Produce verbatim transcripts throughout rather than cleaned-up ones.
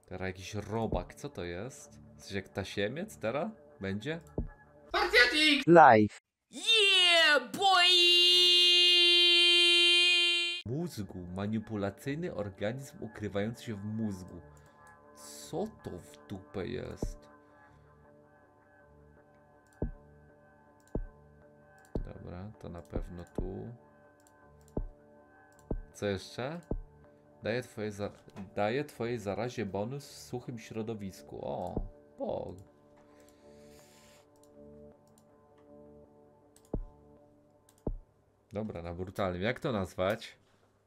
Teraz jakiś robak, co to jest? Coś jak tasiemiec teraz? Będzie? Live. Yeah, boy! Mózgu. Manipulacyjny organizm ukrywający się w mózgu. Co to w dupę jest? Dobra, to na pewno tu. Co jeszcze? Daje, twoje za... Daje twojej zarazie bonus w suchym środowisku. O, bog. Dobra, na brutalnym. Jak to nazwać?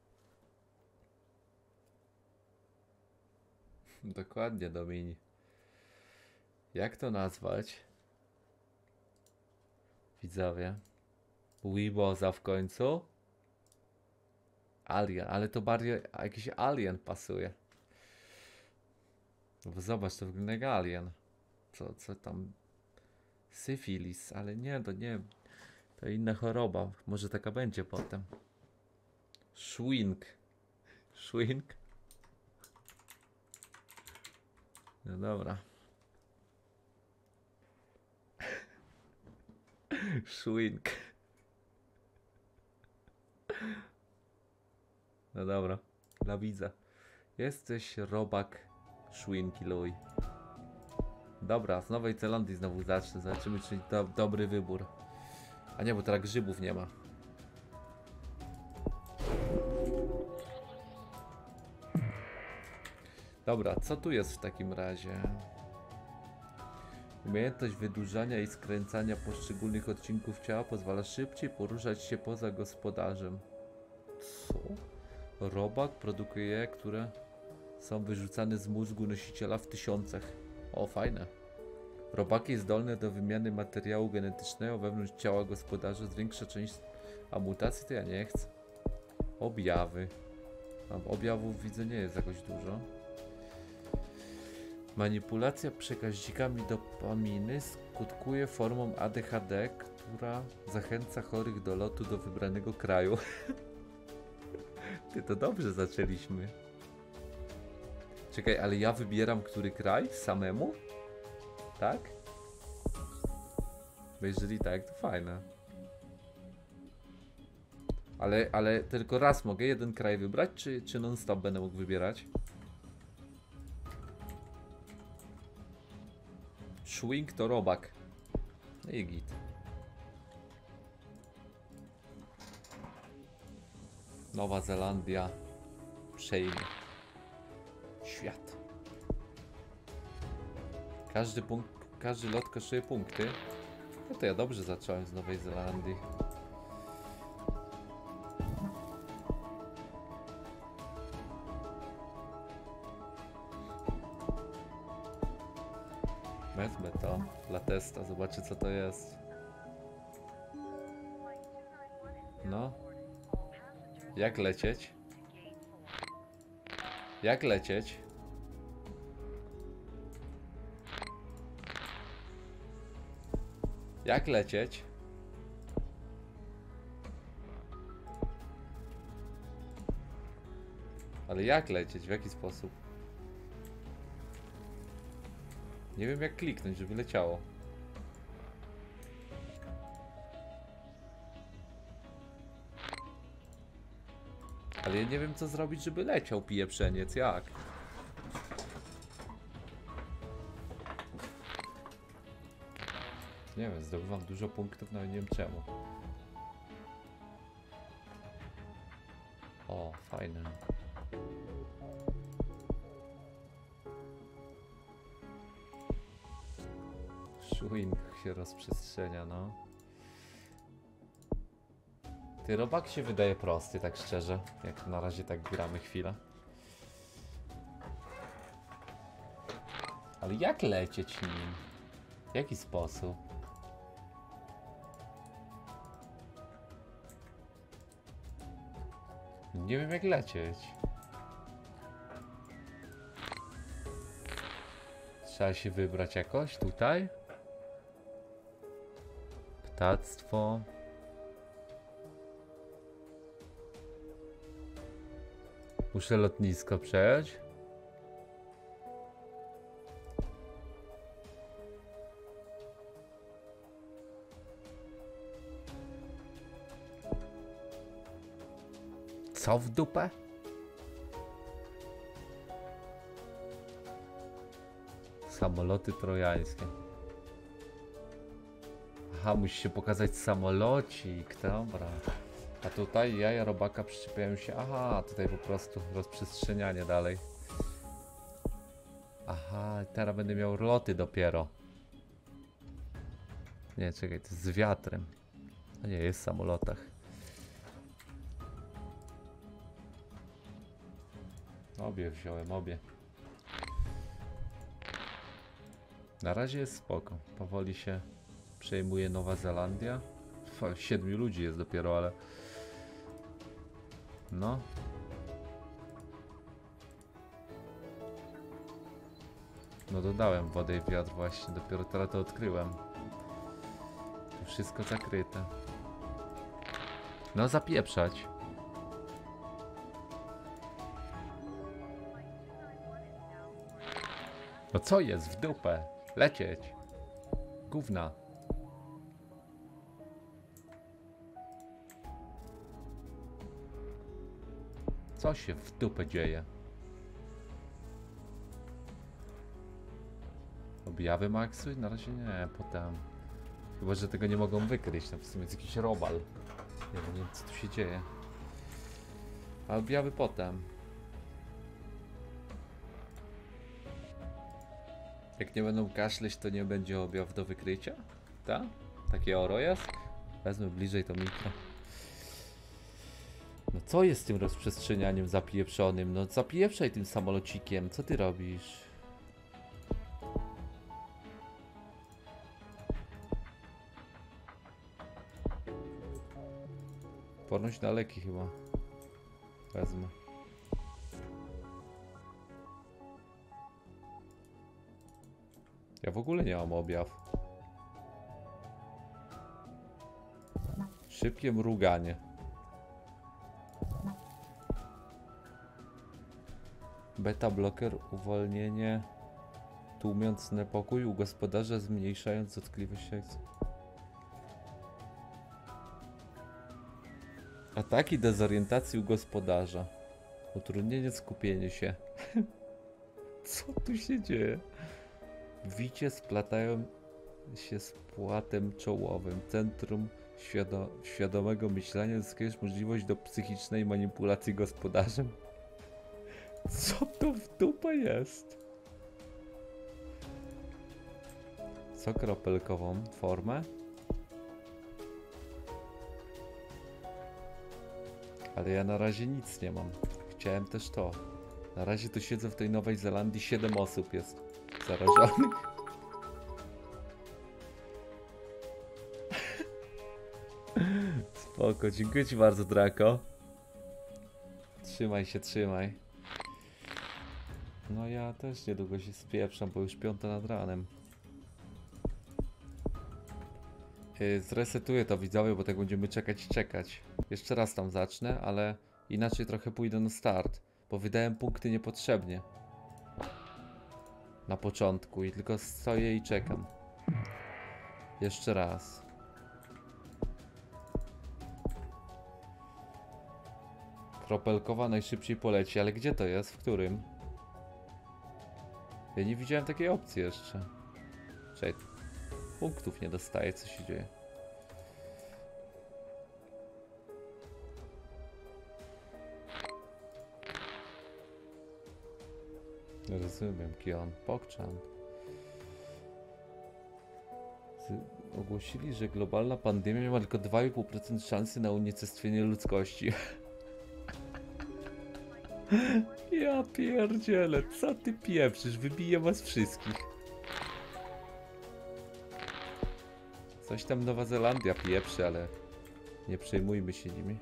Dokładnie, Domini. Jak to nazwać? Widzowie. Weeboza w końcu. Alien, ale to bardziej jakiś alien pasuje. No bo zobacz, to wygląda jak alien. Co, co tam? Syfilis, ale nie, to nie. To inna choroba. Może taka będzie potem. Schwink. Schwink? No dobra. Schwink. No dobra, dla widza. Jesteś robak Szwinki Louis. Dobra, z Nowej Zelandii znowu zacznę. Zobaczymy, czy to dobry wybór. A nie, bo teraz grzybów nie ma. Dobra, co tu jest w takim razie? Umiejętność wydłużania i skręcania poszczególnych odcinków ciała pozwala szybciej poruszać się poza gospodarzem. Co? Robak produkuje, które są wyrzucane z mózgu nosiciela w tysiącach. O, fajne. Robaki zdolne do wymiany materiału genetycznego wewnątrz ciała gospodarza. Zwiększa część... A mutacji to ja nie chcę. Objawy. Mam objawów, widzę, nie jest jakoś dużo. Manipulacja przekaźnikami dopaminy skutkuje formą A D H D, która zachęca chorych do lotu do wybranego kraju. Ty, to dobrze zaczęliśmy. Czekaj, ale ja wybieram który kraj samemu? Tak? Bo jeżeli tak, to fajne. Ale, ale tylko raz mogę jeden kraj wybrać, czy, czy non stop będę mógł wybierać? Schwink to robak. No i git. Nowa Zelandia przejmie świat. Każdy punkt, każdy lot kosztuje punkty. No to ja dobrze zacząłem z Nowej Zelandii. Wezmę to dla testa, zobaczę co to jest. No. Jak lecieć? Jak lecieć? Jak lecieć? Ale jak lecieć? W jaki sposób? Nie wiem jak kliknąć, żeby leciało. Ale ja nie wiem co zrobić, żeby leciał pieprzeniec. Jak? Nie wiem, zdobywam dużo punktów, nawet nie wiem czemu. O, fajne. Szwing się rozprzestrzenia, no. Ty, robak się wydaje prosty, tak szczerze. Jak na razie tak gramy chwilę. Ale jak lecieć nim? W jaki sposób? Nie wiem jak lecieć. Trzeba się wybrać jakoś tutaj. Ptactwo. Muszę lotnisko przejąć. Co w dupę? Samoloty trojańskie. Aha, musi się pokazać samolocik, dobra. A tutaj jaja robaka przyczepiają się. Aha, tutaj po prostu rozprzestrzenianie dalej. Aha, teraz będę miał loty dopiero. Nie, czekaj, to jest z wiatrem. A nie, jest w samolotach. Obie wziąłem, obie. Na razie jest spoko. Powoli się przejmuje Nowa Zelandia. Fa, siedmiu ludzi jest dopiero, ale... No. No dodałem wodę i wiatr właśnie. Dopiero teraz to odkryłem. Tu wszystko zakryte. No zapieprzać. No co jest w dupę? Lecieć. Gówna. Co się w dupę dzieje? Objawy maksuj? Na razie nie, potem. Chyba, że tego nie mogą wykryć. No w sumie jest jakiś robal. Nie wiem, co tu się dzieje. A objawy potem. Jak nie będą kaszleć, to nie będzie objaw do wykrycia? Tak? Takie oro jest? Wezmę bliżej to mikro. No co jest z tym rozprzestrzenianiem zapieprzonym? No zapieprzaj tym samolocikiem. Co ty robisz? Ponoć na leki chyba. Wezmę. Ja w ogóle nie mam objaw. Szybkie mruganie. Beta bloker, uwolnienie. Tłumiąc niepokój u gospodarza, zmniejszając dotkliwość akcji. Ataki dezorientacji u gospodarza. Utrudnienie skupienia się. Co tu się dzieje? Wicie splatają się z płatem czołowym. Centrum świado świadomego myślenia zyskujesz możliwość do psychicznej manipulacji gospodarzem. Co to w dupę jest? Co kropelkową formę? Ale ja na razie nic nie mam. Chciałem też to. Na razie to siedzę w tej Nowej Zelandii. siedem osób jest zarażonych. Spoko, dziękuję ci bardzo, Draco. Trzymaj się, trzymaj. No ja też niedługo się spieprzam, bo już piąta nad ranem. Yy, zresetuję to, widzowie, bo tak będziemy czekać i czekać. Jeszcze raz tam zacznę, ale inaczej trochę pójdę na start, bo wydałem punkty niepotrzebnie. Na początku i tylko stoję i czekam. Jeszcze raz. Kropelkowa najszybciej poleci, ale gdzie to jest? W którym? Ja nie widziałem takiej opcji jeszcze. Czekaj. Punktów nie dostaję, co się dzieje. Rozumiem, Kion. Pokczam. Ogłosili, że globalna pandemia ma tylko dwa i pół procent szansy na unicestwienie ludzkości. Ja pierdzielę, co ty pieprzysz? Wybiję was wszystkich. Coś tam Nowa Zelandia pieprzy, ale nie przejmujmy się nimi.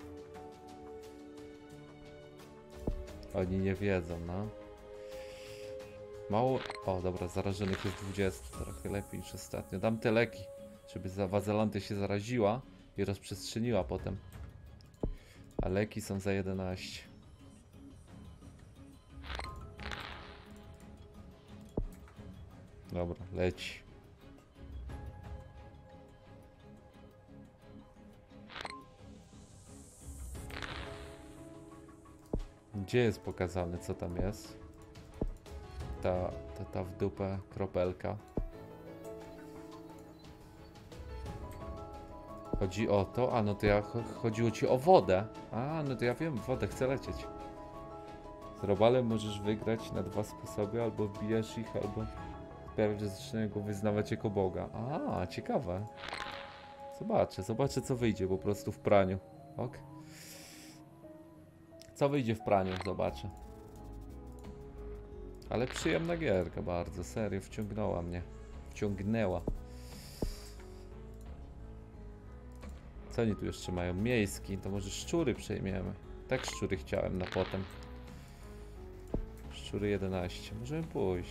Oni nie wiedzą, no. Mało... O, dobra, zarażonych jest dwadzieścia. Trochę lepiej niż ostatnio. Dam te leki, żeby Nowa Zelandia się zaraziła i rozprzestrzeniła potem. A leki są za jedenaście. Dobra, leci. Gdzie jest pokazane, co tam jest? Ta, ta, ta w dupę kropelka. Chodzi o to? A no to ja chodziło ci o wodę. A no to ja wiem, wodę chcę lecieć. Z robalem możesz wygrać na dwa sposoby, albo wbijasz ich, albo sprawiasz, że zaczynają go wyznawać jako Boga. A, ciekawe. Zobaczę, zobaczę co wyjdzie po prostu w praniu. Ok? Co wyjdzie w praniu, zobaczę. Ale przyjemna gierka bardzo, serio, wciągnęła mnie. Wciągnęła. Co oni tu jeszcze mają? Miejski, to może szczury przejmiemy. Tak szczury chciałem na potem. Szczury jedenaście, możemy pójść.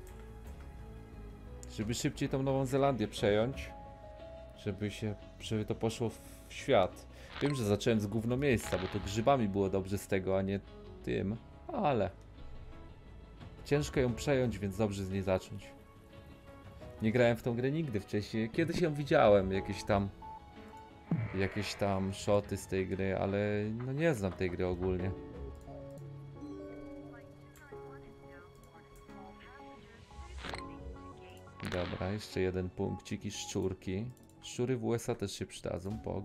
Żeby szybciej tą Nową Zelandię przejąć. Żeby się, żeby to poszło w świat. Wiem, że zacząłem z gówno miejsca, bo to grzybami było dobrze z tego, a nie tym. Ale ciężko ją przejąć, więc dobrze z niej zacząć. Nie grałem w tą grę nigdy wcześniej. Kiedyś ją widziałem, jakieś tam jakieś tam shoty z tej gry, ale no nie znam tej gry ogólnie. Dobra, jeszcze jeden punkcik i szczurki. Szczury w U S A też się przydadzą, pog.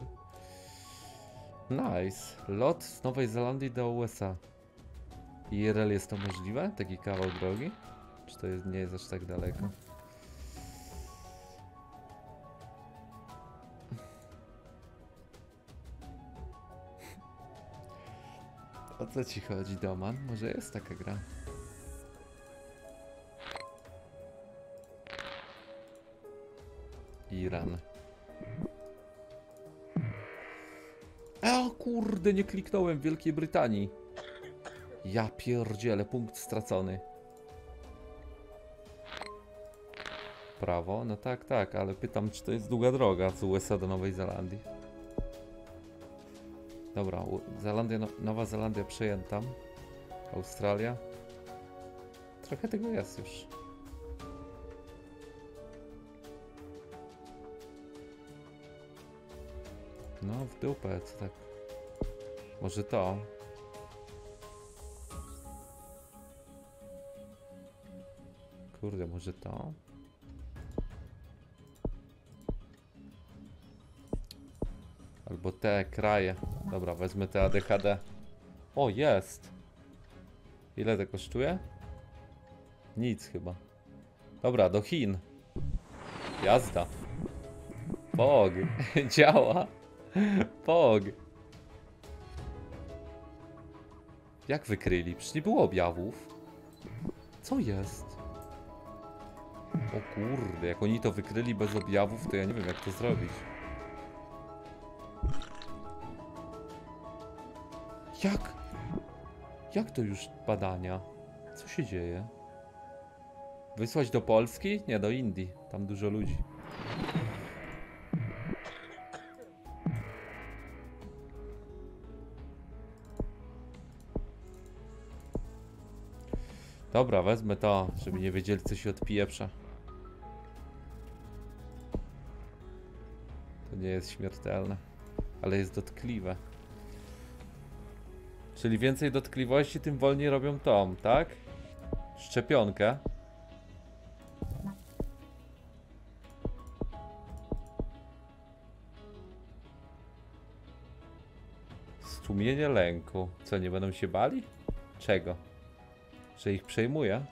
Nice. Lot z Nowej Zelandii do U S A. I R L jest to możliwe? Taki kawał drogi? Czy to jest, nie jest aż tak daleko? O co ci chodzi, Doman? Może jest taka gra? Iran. O kurde, nie kliknąłem w Wielkiej Brytanii. Ja pierdzielę, punkt stracony. Prawo? No tak, tak, ale pytam, czy to jest długa droga z U S A do Nowej Zelandii. Dobra, Zelandia, Nowa Zelandia przejęta. Australia. Trochę tego jest już. No w dupę, co tak. Może to. Kurde, może to. Albo te kraje. Dobra, wezmę te A D H D. O, jest! Ile to kosztuje? Nic chyba. Dobra, do Chin. Jazda. Pog. Działa. Pog. Jak wykryli? Przecież nie było objawów. Co jest? O kurde, jak oni to wykryli bez objawów, to ja nie wiem jak to zrobić. Jak? Jak to już badania? Co się dzieje? Wysłać do Polski? Nie, do Indii. Tam dużo ludzi. Dobra, wezmę to, żeby nie wiedzieli, co się odpieprza. To nie jest śmiertelne, ale jest dotkliwe. Czyli więcej dotkliwości, tym wolniej robią tom, tak? Szczepionkę. Stłumienie lęku. Co, nie będą się bali? Czego? Że ich przejmuje?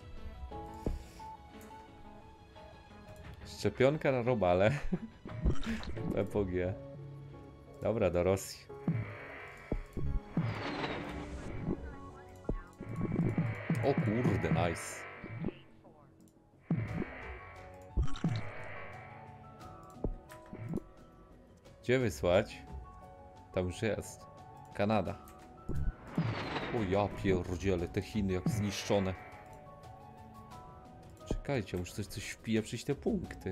Szczepionka na robale. P P G. Dobra, do Rosji. O kurde, nice. Gdzie wysłać? Tam już jest. Kanada. O ja pierdzielę, te Chiny jak zniszczone. Czekajcie, muszę coś, coś wpieprzyć te punkty.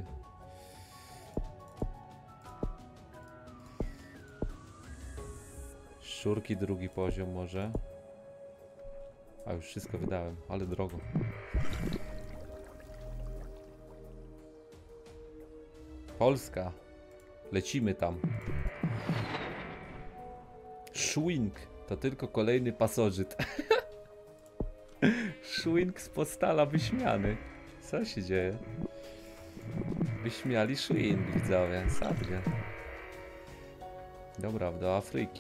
Szczurki drugi poziom może. A już wszystko wydałem, ale drogo. Polska. Lecimy tam. Szwing. To tylko kolejny pasożyt. Szwing z postala wyśmiany. Co się dzieje? Wyśmiali Szwing, widzowie. Sadgę. Dobra, do Afryki.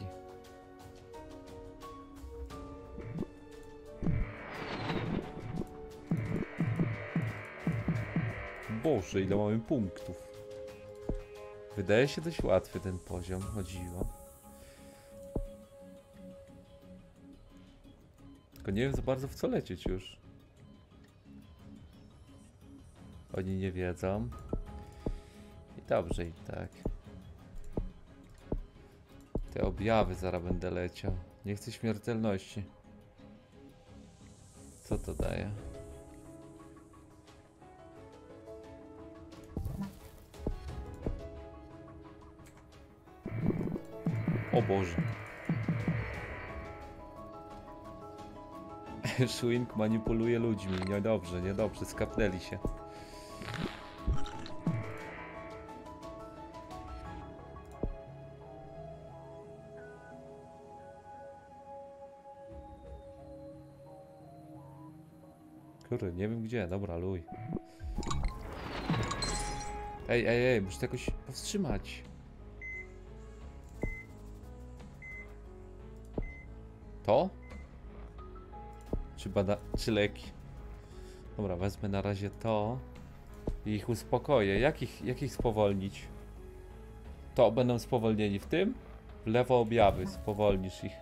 Boże, ile mamy punktów. Wydaje się dość łatwy ten poziom, chodziło. Tylko nie wiem za bardzo w co lecieć już. Oni nie wiedzą. I dobrze i tak. Te objawy zaraz będę leciał. Nie chcę śmiertelności. Co to daje? O Boże. Szwing manipuluje ludźmi. Niedobrze, niedobrze. Skapnęli się. Kurde, nie wiem gdzie. Dobra, luj. Ej, ej, ej. Muszę to jakoś powstrzymać. To? Czy bada... czy leki? Dobra, wezmę na razie to i ich uspokoję. Jak ich, jak ich spowolnić? To będą spowolnieni w tym? W lewo objawy, spowolnisz ich.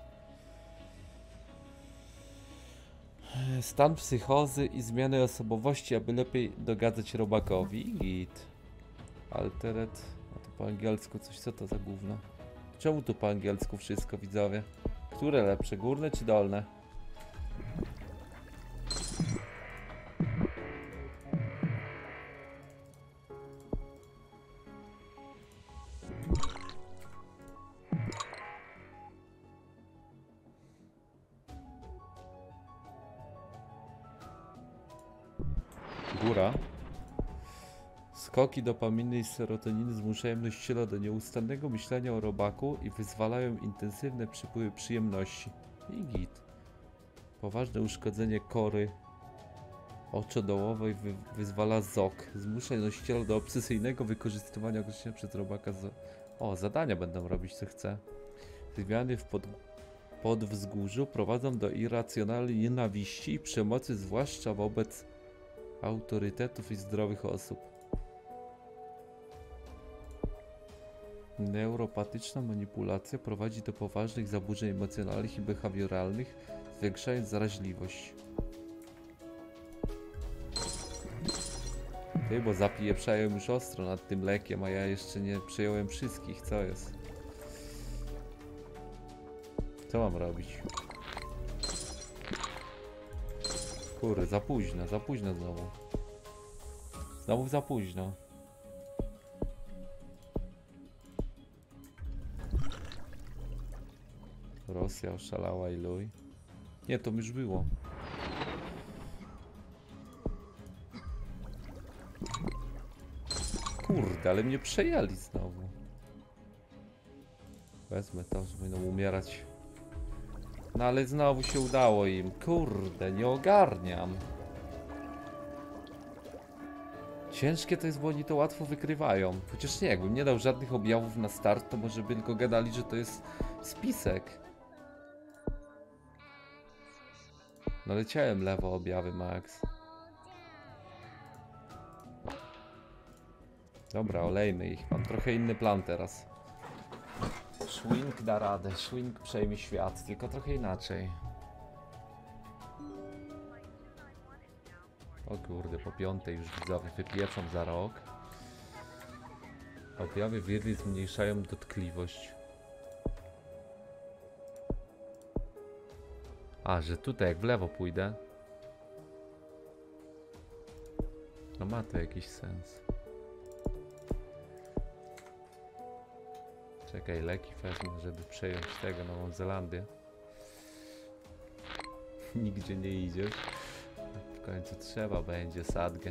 Stan psychozy i zmiany osobowości, aby lepiej dogadzać robakowi. Git. Alteret. A to po angielsku coś, co to za gówno? Czemu tu po angielsku wszystko, widzowie? Które lepsze, górne czy dolne? Góra. Skoki dopaminy i serotoniny zmuszają nosiciela do nieustannego myślenia o robaku i wyzwalają intensywne przypływy przyjemności. I git. Poważne uszkodzenie kory oczodołowej wy wyzwala Z O K. Zmusza nosiciela do obsesyjnego wykorzystywania określenia przez robaka. Z o, zadania będą robić co chce. Zmiany w pod podwzgórzu prowadzą do irracjonalnej nienawiści i przemocy, zwłaszcza wobec autorytetów i zdrowych osób. Neuropatyczna manipulacja prowadzi do poważnych zaburzeń emocjonalnych i behawioralnych, zwiększając zaraźliwość. Ty, bo zapieprzają już ostro nad tym lekiem, a ja jeszcze nie przejąłem wszystkich. Co jest? Co mam robić? Kurde, za późno, za późno znowu. Znowu za późno. Rosja oszalała i luj. Nie, to już było. Kurde, ale mnie przejęli znowu. Wezmę to, że będą umierać. No ale znowu się udało im. Kurde, nie ogarniam. Ciężkie to jest, bo oni to łatwo wykrywają. Chociaż nie, jakbym nie dał żadnych objawów na start, to może by tylko gadali, że to jest spisek. No leciałem lewo objawy, Max. Dobra, olejmy ich. Mam trochę inny plan teraz. Szwing da radę. Szwing przejmie świat, tylko trochę inaczej. O kurde, po piątej już widzowie wypieczą za rok. Objawy wirli zmniejszają dotkliwość. A, że tutaj jak w lewo pójdę. No ma to jakiś sens. Czekaj, leki wezmę, żeby przejąć tego Nową Zelandię. Nigdzie nie idziesz. W końcu trzeba będzie sadgę.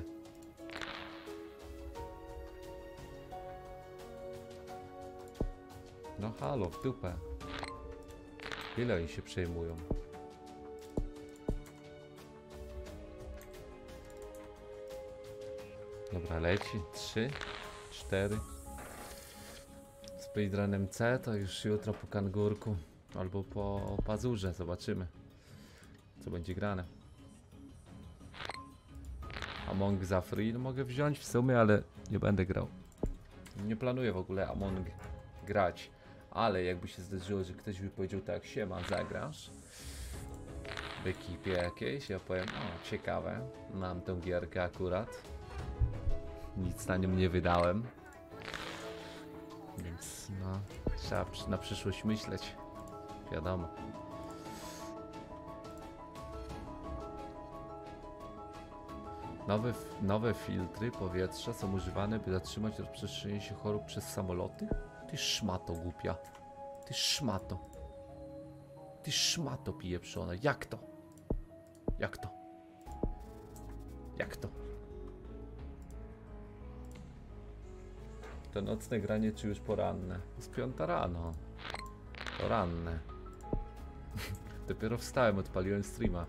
No halo, w dupę. Ile oni się przejmują? Dobra, leci. Trzy, cztery. Speedrunem C to już jutro po kangurku. Albo po pazurze. Zobaczymy, co będzie grane. Among za free no mogę wziąć w sumie, ale nie będę grał. Nie planuję w ogóle Among grać. Ale jakby się zdarzyło, że ktoś by powiedział tak, siema, zagrasz w ekipie jakiejś, ja powiem, o ciekawe, mam tą gierkę akurat. Nic na nią nie wydałem. Więc no, trzeba na przyszłość myśleć. Wiadomo. Nowe, nowe filtry powietrza są używane, by zatrzymać rozprzestrzenienie się chorób przez samoloty? Ty szmato głupia. Ty szmato. Ty szmato pieprzona. Jak to? Jak to? Jak to? To nocne granie czy już poranne? Z piąta rano. Poranne. Dopiero wstałem, odpaliłem streama.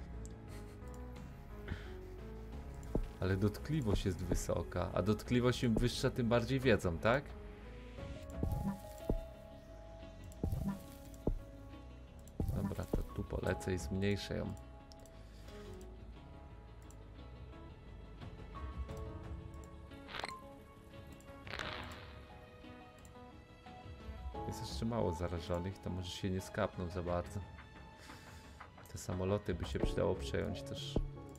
Ale dotkliwość jest wysoka, a dotkliwość im wyższa, tym bardziej wiedzą, tak? Dobra, to tu polecę i zmniejszę ją. Jest jeszcze mało zarażonych, to może się nie skapną za bardzo. Te samoloty by się przydało przejąć też.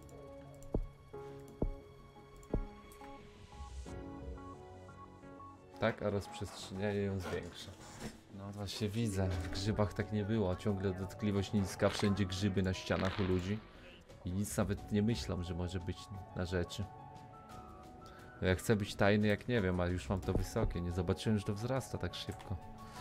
Tak, a rozprzestrzenianie ją zwiększa. No właśnie widzę, w grzybach tak nie było, ciągle dotkliwość niska, wszędzie grzyby na ścianach u ludzi. I nic nawet nie myślą, że może być na rzeczy. No ja chcę być tajny jak nie wiem, ale już mam to wysokie, nie zobaczyłem, że to wzrasta tak szybko.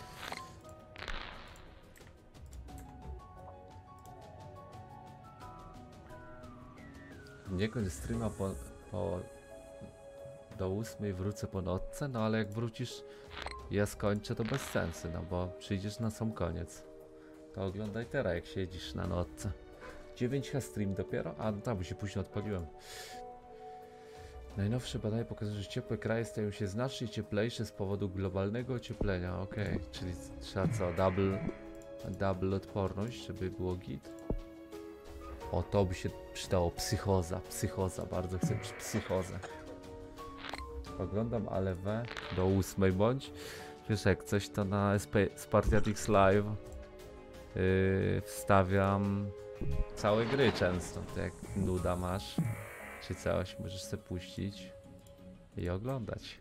Nie kończ streama po... po... do ósmej wrócę po nocce, no ale jak wrócisz, ja skończę, to bez sensu, no bo przyjdziesz na sam koniec. To oglądaj teraz, jak siedzisz na nocce. dziewięć H stream dopiero? A no tam, bo się późno odpaliłem. Najnowsze badania pokazują, że ciepłe kraje stają się znacznie cieplejsze z powodu globalnego ocieplenia. Okej, okay. Czyli trzeba co? Double, double odporność, żeby było git. O, to by się przydało. Psychoza, psychoza, bardzo chcę psychozę. Oglądam ale we do ósmej bądź. Wiesz, jak coś to na Spartiatix Live yy, wstawiam całe gry często. To jak nuda masz, czy coś, możesz sobie puścić i oglądać.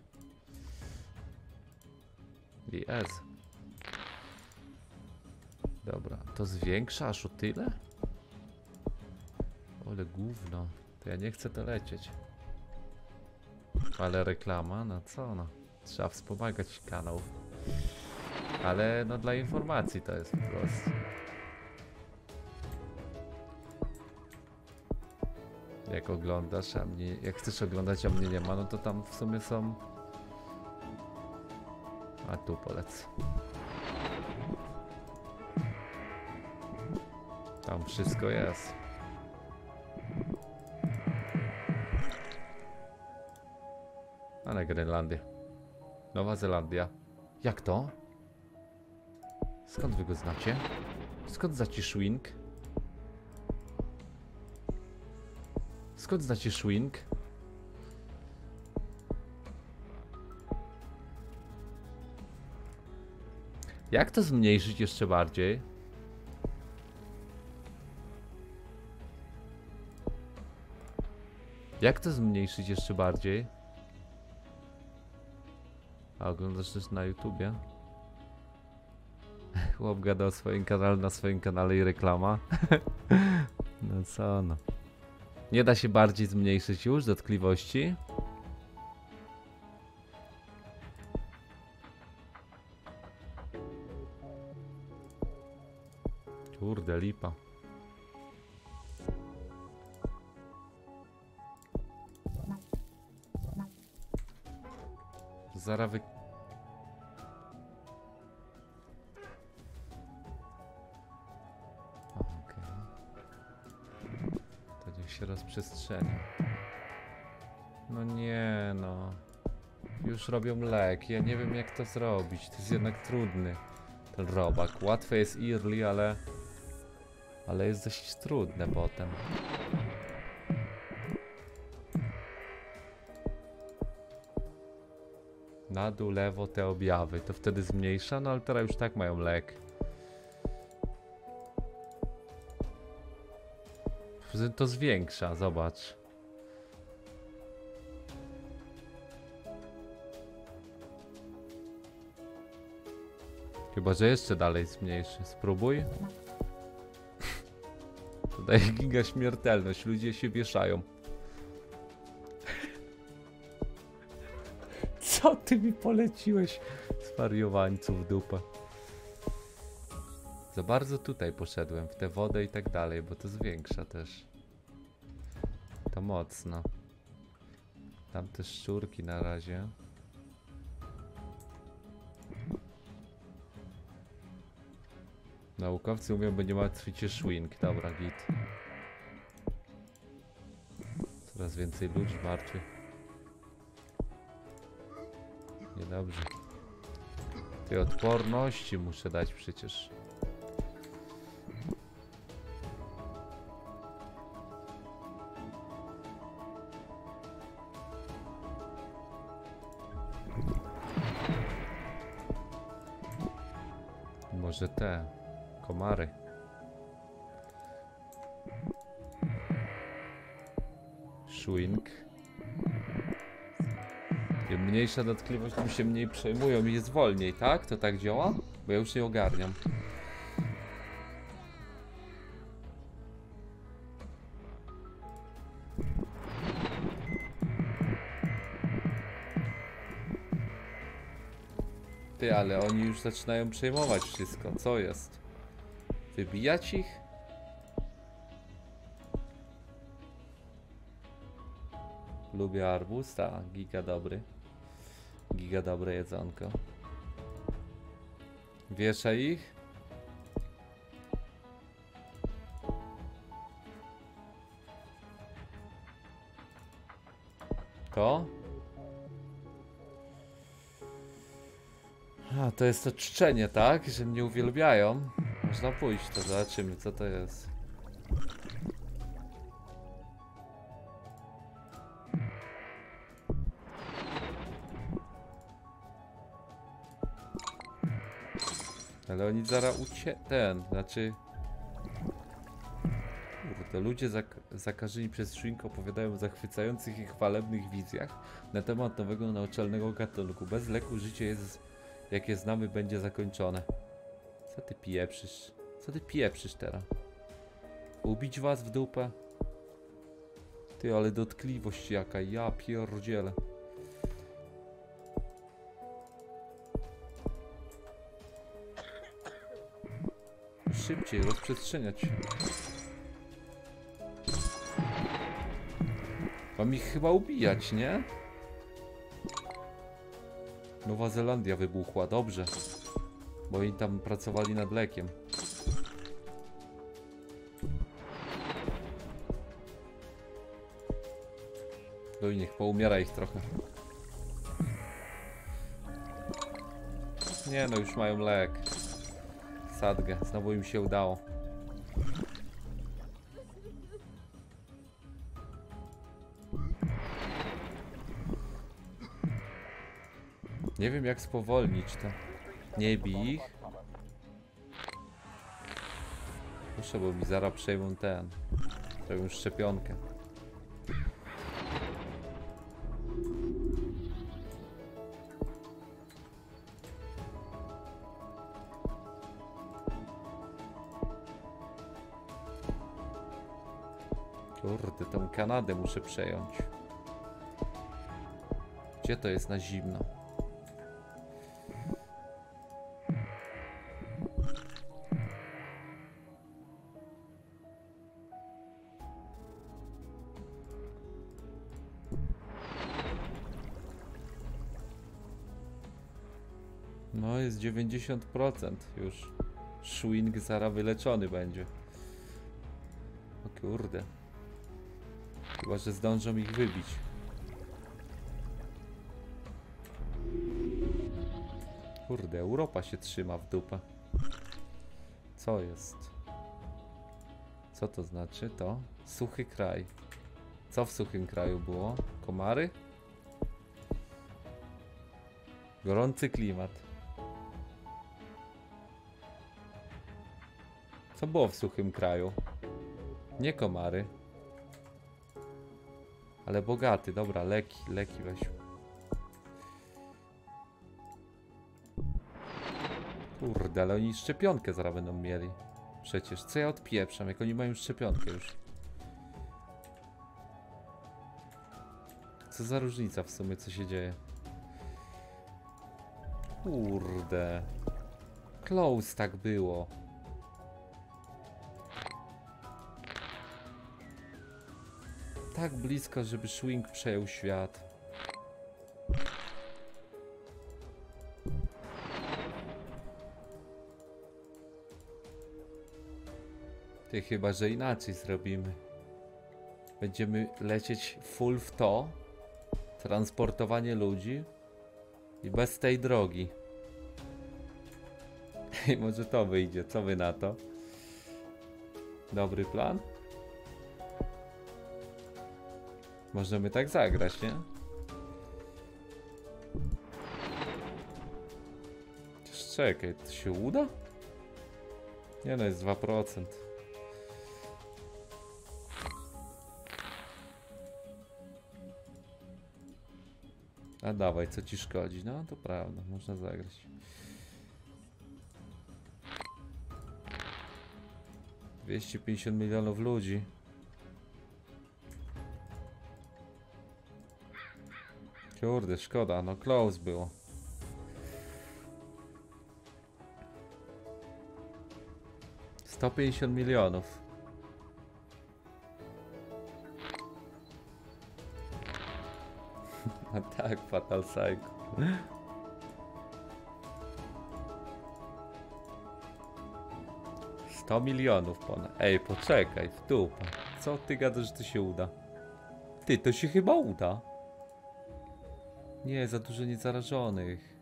Jest. Dobra, to zwiększa aż o tyle? Ale gówno, to ja nie chcę to lecieć. Ale reklama, no co no, trzeba wspomagać kanał. Ale no dla informacji to jest po prostu. Jak oglądasz, a mnie, jak chcesz oglądać, a mnie nie ma, no to tam w sumie są... A tu polecę. Tam wszystko jest. A na Grenlandię. Nowa Zelandia. Jak to? Skąd wy go znacie? Skąd znacie Schwing? Skąd znacie Schwing? Jak to zmniejszyć jeszcze bardziej? Jak to zmniejszyć jeszcze bardziej? A oglądasz też na YouTubie? Chłop gada o swoim kanale, na swoim kanale i reklama. No co no. Nie da się bardziej zmniejszyć już dotkliwości? Kurde, lipa. Zaraz wy... Okej. To niech się rozprzestrzenia. No nie no. Już robią lek. Ja nie wiem jak to zrobić. To jest jednak trudny. Ten robak. Łatwe jest early, ale... Ale jest dość trudne potem. Na dół, lewo te objawy. To wtedy zmniejsza, no ale teraz już tak mają lek. To zwiększa, zobacz. Chyba, że jeszcze dalej zmniejszy. Spróbuj. To daje giga śmiertelność. Ludzie się wieszają. Co ty mi poleciłeś? Zwariowańcu w dupę. Za bardzo tutaj poszedłem. W tę wodę i tak dalej, bo to zwiększa też. To mocno. Tam te szczurki na razie. Naukowcy mówią, będzie martwicie szwing. Dobra, git. Coraz więcej ludzi martwy. Niedobrze. Tej odporności muszę dać przecież. Może te komary. Szwing. Im mniejsza dotkliwość, tym się mniej przejmują i jest wolniej, tak? To tak działa? Bo ja już nie ogarniam. Ty, ale oni już zaczynają przejmować wszystko. Co jest? Wybijać ich? Lubię arbuz, ta giga dobry. Giga dobre jedzonko. Wiesza ich? To? A, to jest to czczenie, tak? Że mnie uwielbiają. Można pójść, to zobaczymy co to jest. Ale oni zaraz ucie... ten, znaczy... Kurde, ludzie zak zakażeni przez szwing opowiadają o zachwycających i chwalebnych wizjach na temat nowego naczelnego gatunku. Bez leku życie jest, jakie znamy, będzie zakończone. Co ty pieprzysz? Co ty pieprzysz teraz? Ubić was w dupę? Ty, ale dotkliwość jaka, ja pierdzielę. Szybciej rozprzestrzeniać się. Mam ich chyba ubijać, nie? Nowa Zelandia wybuchła, dobrze. Bo oni tam pracowali nad lekiem. No i niech poumiera ich trochę. Nie no, już mają lek. Sadgę, znowu im się udało. Nie wiem jak spowolnić to. Nie bij ich. Muszę, bo mi zaraz przejmą ten. Robią szczepionkę. Kurde, tą Kanadę muszę przejąć. Gdzie to jest na zimno? No jest dziewięćdziesiąt procent już. Szwing zaraz wyleczony będzie. O kurde. Chyba, że zdążą ich wybić. Kurde, Europa się trzyma w dupę. Co jest? Co to znaczy to? Suchy kraj. Co w suchym kraju było? Komary? Gorący klimat. Co było w suchym kraju? Nie komary. Ale bogaty, dobra, leki, leki weźmy. Kurde, ale oni szczepionkę zaraz będą mieli. Przecież, co ja odpieprzam, jak oni mają szczepionkę już. Co za różnica w sumie, co się dzieje. Kurde. Close tak było. Tak blisko, żeby Schwing przejął świat. Ty, chyba że inaczej zrobimy. Będziemy lecieć full w to. Transportowanie ludzi. I bez tej drogi. I może to wyjdzie. Co wy na to? Dobry plan? Możemy tak zagrać, nie? Chociaż czekaj, to się uda? Nie no, jest dwa procent. A dawaj, co ci szkodzi? No to prawda, można zagrać. dwieście pięćdziesiąt milionów ludzi. Kurde, szkoda, no close było. sto pięćdziesiąt milionów. A tak, Fatal Psycho. sto milionów ponad. Ej, poczekaj, w dupę. Co ty gadasz, że to się uda? Ty, to się chyba uda. Nie, za dużo niezarażonych.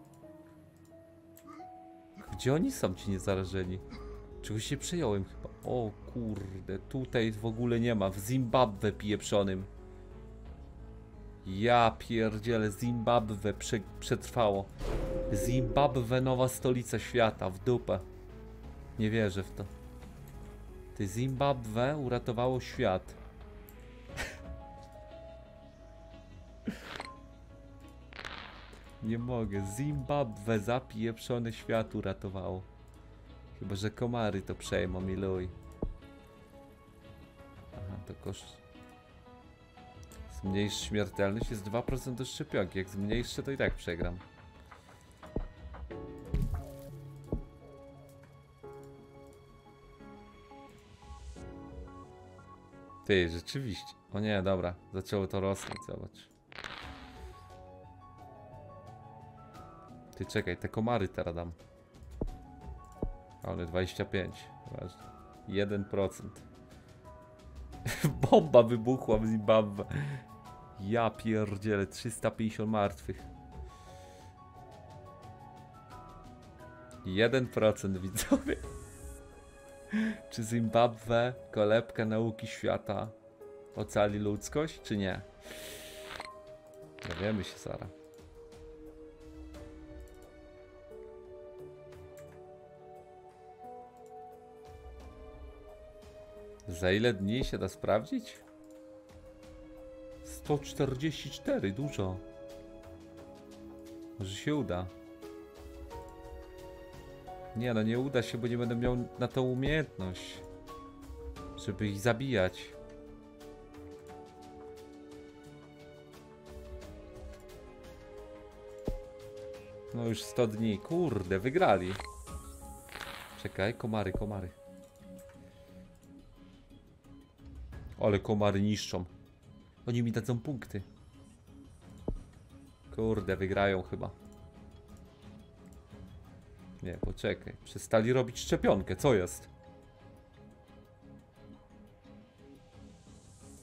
Gdzie oni są, ci niezarażeni? Czegoś się przejąłem chyba. O kurde, tutaj w ogóle nie ma. W Zimbabwe pieprzonym. Ja pierdzielę, Zimbabwe prze, przetrwało. Zimbabwe, nowa stolica świata, w dupę. Nie wierzę w to. Ty, Zimbabwe uratowało świat. Nie mogę, Zimbabwe zapieprzony świat uratowało. Chyba że komary to przejmą i luj. Aha, to koszt. Zmniejsz śmiertelność, jest dwa procent do szczepionki. Jak zmniejszę, to i tak przegram. Ty, rzeczywiście. O nie, dobra. Zaczęło to rosnąć, zobacz. Ty, czekaj, te komary teraz dam. Ale dwadzieścia pięć. Ważne. jeden procent. Bomba wybuchła w Zimbabwe. Ja pierdzielę, trzysta pięćdziesiąt martwych. jeden procent, widzowie. Czy Zimbabwe, kolebka nauki świata, ocali ludzkość, czy nie? Dowiemy się zaraz. Za ile dni się da sprawdzić? sto czterdzieści cztery, dużo. Może się uda. Nie no, nie uda się, bo nie będę miał na to umiejętność, żeby ich zabijać. No już sto dni, kurde, wygrali. Czekaj, komary, komary. Ale komary niszczą. Oni mi dadzą punkty. Kurde, wygrają chyba. Nie, poczekaj. Przestali robić szczepionkę. Co jest?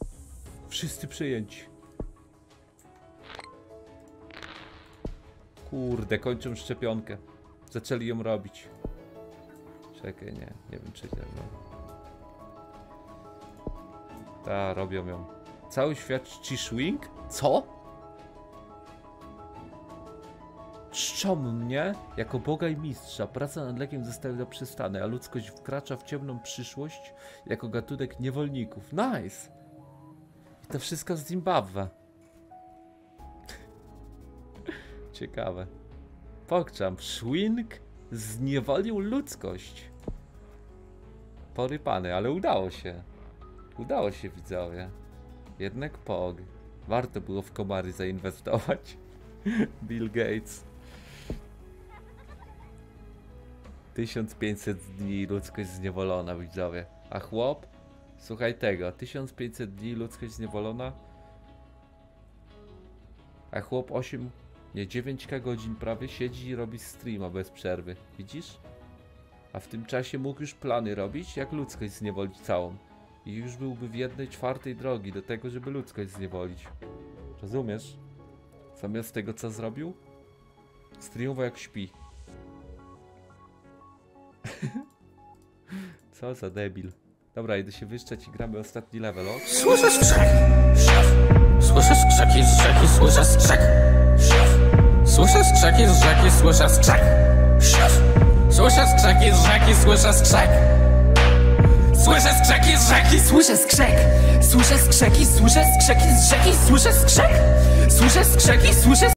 Wszyscy przyjęci. Kurde, kończą szczepionkę. Zaczęli ją robić. Czekaj, nie, nie wiem czy nie. No. Ta, robią ją. Cały świat czci Schwing? Co? Czczą mnie jako Boga i mistrza. Praca nad lekiem zostały zaprzestane, a ludzkość wkracza w ciemną przyszłość jako gatunek niewolników. Nice! I to wszystko z Zimbabwe. Ciekawe. Pokczam. Schwing zniewolił ludzkość. Porypany, ale udało się. Udało się, widzowie. Jednak Pog. Warto było w komary zainwestować. Bill Gates. tysiąc pięćset dni ludzkość zniewolona, widzowie. A chłop? Słuchaj tego. tysiąc pięćset dni ludzkość zniewolona. A chłop osiem, nie dziewięć godzin prawie siedzi i robi streama bez przerwy. Widzisz? A w tym czasie mógł już plany robić, jak ludzkość zniewolić całą. I już byłby w jednej czwartej drogi do tego, żeby ludzkość zniewolić. Rozumiesz? Zamiast tego, co zrobił? Streamował jak śpi. Co za debil. Dobra, idę się wyszczeć i gramy ostatni level, o? Słyszę skrzek. Słyszę skrzeki z rzeki, słyszę skrzek. Słyszę skrzeki z rzeki, słyszę skrzek. Słyszę skrzeki z rzeki, słyszę skrzek. Słyszę skrzeki z rzeki, słyszę skrzek. Słyszę skrzeki, słyszę skrzeki z rzeki, słyszę skrzek. Słyszę skrzeki, słyszę